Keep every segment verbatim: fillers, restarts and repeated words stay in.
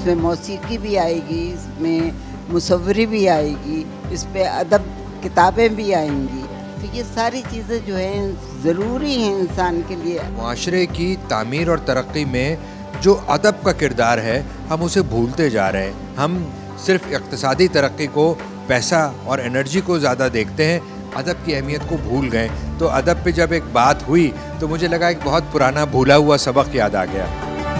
इसमें मौसीकी भी आएगी, इसमें मुसव्वरी भी आएगी, इस पे अदब किताबें भी आएंगी। तो ये सारी चीज़ें जो हैं ज़रूरी हैं इंसान के लिए। माशरे की तामीर और तरक्की में जो अदब का किरदार है हम उसे भूलते जा रहे हैं। हम सिर्फ इक़्तिसादी तरक्की को, पैसा और एनर्जी को ज़्यादा देखते हैं, अदब की अहमियत को भूल गए। तो अदब पे जब एक बात हुई तो मुझे लगा एक बहुत पुराना भूला हुआ सबक याद आ गया।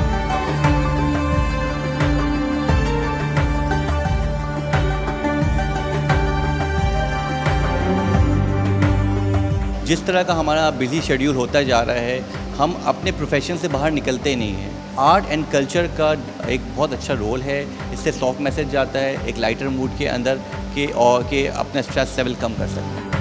जिस तरह का हमारा बिज़ी शेड्यूल होता जा रहा है, हम अपने प्रोफेशन से बाहर निकलते नहीं हैं। आर्ट एंड कल्चर का एक बहुत अच्छा रोल है। इससे सॉफ्ट मैसेज जाता है एक लाइटर मूड के अंदर कि और कि अपना स्ट्रेस लेवल कम कर सकते हैं।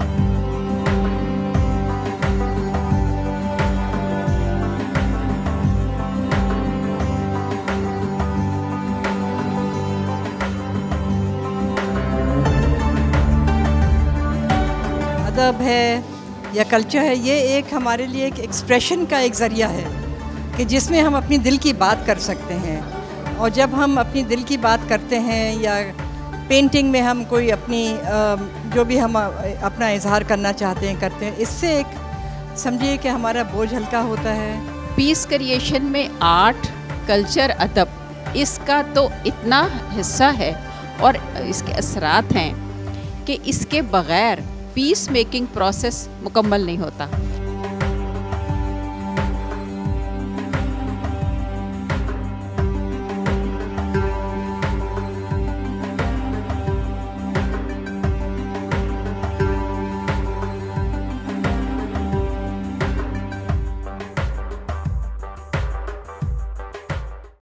अदब है या कल्चर है, ये एक हमारे लिए एक एक्सप्रेशन का एक ज़रिया है कि जिसमें हम अपनी दिल की बात कर सकते हैं। और जब हम अपनी दिल की बात करते हैं या पेंटिंग में हम कोई अपनी जो भी हम अपना इजहार करना चाहते हैं करते हैं, इससे एक समझिए कि हमारा बोझ हल्का होता है। पीस क्रिएशन में आर्ट, कल्चर, अदब इसका तो इतना हिस्सा है और इसके असरात हैं कि इसके बग़ैर पीस मेकिंग प्रोसेस मुकम्मल नहीं होता।